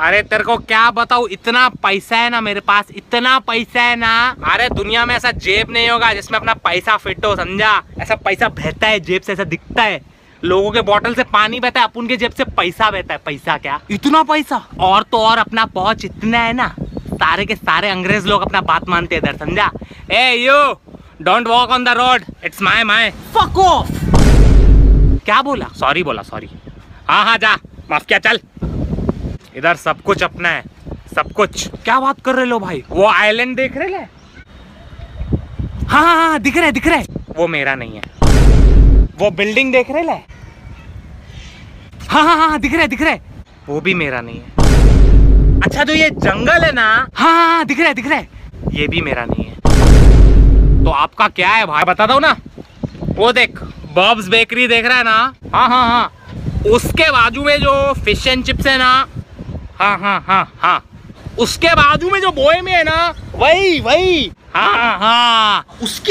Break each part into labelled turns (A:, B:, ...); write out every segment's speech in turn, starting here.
A: अरे तेरे को क्या बताऊँ, इतना पैसा है ना मेरे पास, इतना पैसा है ना। अरे दुनिया में ऐसा जेब नहीं होगा जिसमें अपना पैसा फिट हो, समझा। ऐसा पैसा बहता है जेब से, ऐसा दिखता है। लोगों के बोतल से पानी बहता है, अपन के जेब से पैसा बहता है। पैसा क्या, इतना पैसा। और तो और अपना पहुंच इतना है ना, सारे के सारे अंग्रेज लोग अपना बात मानते हैं इधर, समझा। ए you don't walk on the road, it's my fuck off. क्या बोला? सॉरी बोला, सॉरी। हाँ हाँ जा, माफ किया, चल। इधर सब कुछ अपना है, सब कुछ। क्या बात कर रहे लो भाई? वो आइलैंड देख रहे ले? हाँ हाँ हाँ दिख रहा है, दिख रहा है। वो मेरा नहीं है। वो बिल्डिंग देख रहे ले? हाँ हाँ हाँ दिख रहा है, दिख रहा है। वो भी मेरा नहीं है। अच्छा जो ये जंगल है ना, हाँ हाँ दिख रहा है, दिख रहा है। ये भी मेरा नहीं है। तो आपका क्या है भाई, बता दो ना। वो देख बॉब्स बेकरी देख रहा है ना? हाँ हाँ हाँ। उसके बाजू में जो फिश एंड चिप्स है ना, हाँ हाँ हाँ हाँ। उसके बाजू में जो बोए में है ना, वही वही। हाँ हाँ।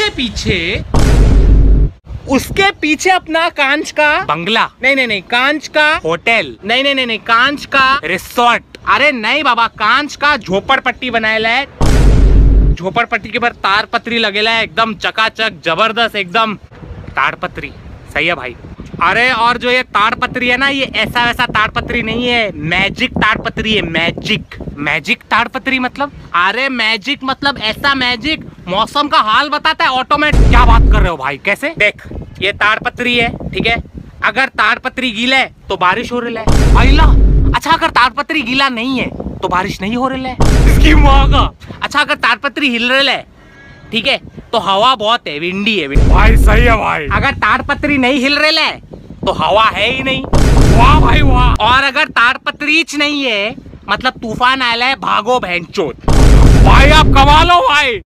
A: उसके पीछे अपना कांच का बंगला, नहीं नहीं नहीं, कांच का होटल, नहीं नहीं नहीं नहीं, कांच का रिसोर्ट। अरे नहीं बाबा, कांच का झोपड़पट्टी बनाएला है। झोपड़पट्टी के ऊपर तारपत्री लगेला है, एकदम चकाचक जबरदस्त, एकदम ताड़पत्री। सही है भाई। अरे और जो ये ताड़पत्री है ना, ये ऐसा वैसा ताड़पत्री नहीं है, मैजिक ताड़पत्री है। मैजिक, मैजिक ताड़पत्री मतलब? अरे मैजिक मतलब ऐसा मैजिक, मौसम का हाल बताता है ऑटोमेटिक। क्या बात कर रहे हो भाई, कैसे? देख ये ताड़पत्री है, ठीक है। अगर ताड़पत्री गीला है तो बारिश हो रही है। आइला। अच्छा अगर ताड़पत्री गीला नहीं है तो बारिश नहीं हो रही है। इसकी माँ का। अच्छा अगर ताड़पत्री हिल रही है, ठीक है, तो हवा बहुत है, विंडी है। भाई सही है भाई। अगर ताड़पत्री नहीं हिल रही है तो हवा है ही नहीं। वाह भाई वाह। और अगर ताड़पत्री नहीं है मतलब तूफान आया है, भागो बहनचोद। भाई आप कमाल हो भाई।